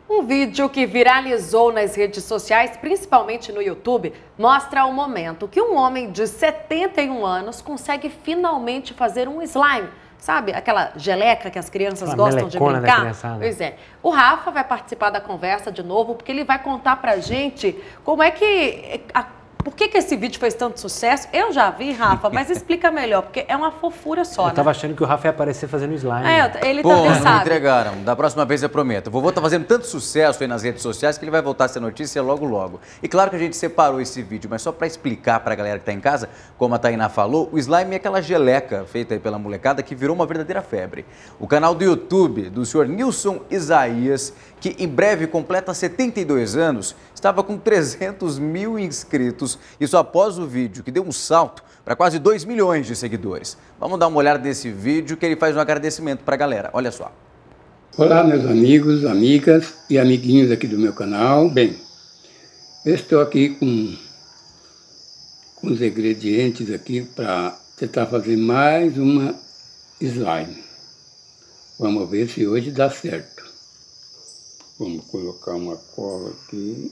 Um vídeo que viralizou nas redes sociais, principalmente no YouTube, mostra o momento que um homem de 71 anos consegue finalmente fazer um slime. Sabe aquela geleca que as crianças gostam de brincar? Pois é. O Rafa vai participar da conversa de novo, porque ele vai contar pra gente como é que... Por que esse vídeo fez tanto sucesso? Eu já vi, Rafa, mas explica melhor, porque é uma fofura só, Eu tava achando que o Rafa ia aparecer fazendo slime. Ele também sabe. Não entregaram. Da próxima vez eu prometo. O vovô tá fazendo tanto sucesso aí nas redes sociais que ele vai voltar a ser notícia logo, logo. E claro que a gente separou esse vídeo, mas só para explicar pra galera que tá em casa, como a Tainá falou, o slime é aquela geleca feita aí pela molecada que virou uma verdadeira febre. O canal do YouTube do senhor Nilson Isaías, que em breve completa 72 anos, estava com 300 mil inscritos. Isso após o vídeo, que deu um salto para quase 2 milhões de seguidores. Vamos dar uma olhada nesse vídeo que ele faz um agradecimento para a galera. Olha só. Olá, meus amigos, amigas e amiguinhos aqui do meu canal. Bem, eu estou aqui com os ingredientes aqui para tentar fazer mais uma slime. Vamos ver se hoje dá certo. Vamos colocar uma cola aqui.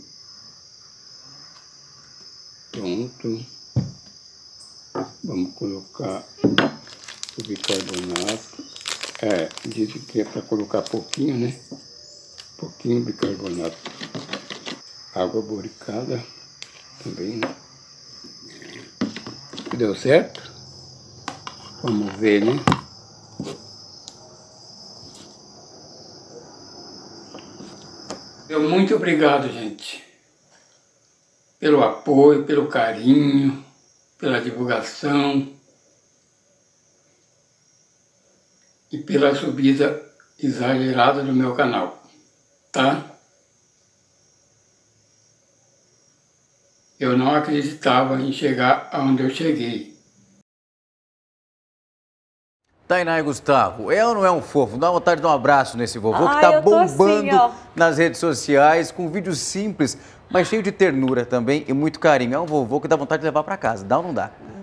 Pronto. Vamos colocar o bicarbonato. Dizem que é para colocar pouquinho, né? Pouquinho de bicarbonato. Água boricada também, né? Deu certo? Vamos ver, né? Muito obrigado, gente, pelo apoio, pelo carinho, pela divulgação e pela subida exagerada do meu canal, tá? Eu não acreditava em chegar aonde eu cheguei. Tainá e Gustavo, é ou não é um fofo? Dá vontade de dar um abraço nesse vovô que tá bombando assim, nas redes sociais, com vídeos simples, mas cheio de ternura também e muito carinho. É um vovô que dá vontade de levar para casa, dá ou não dá?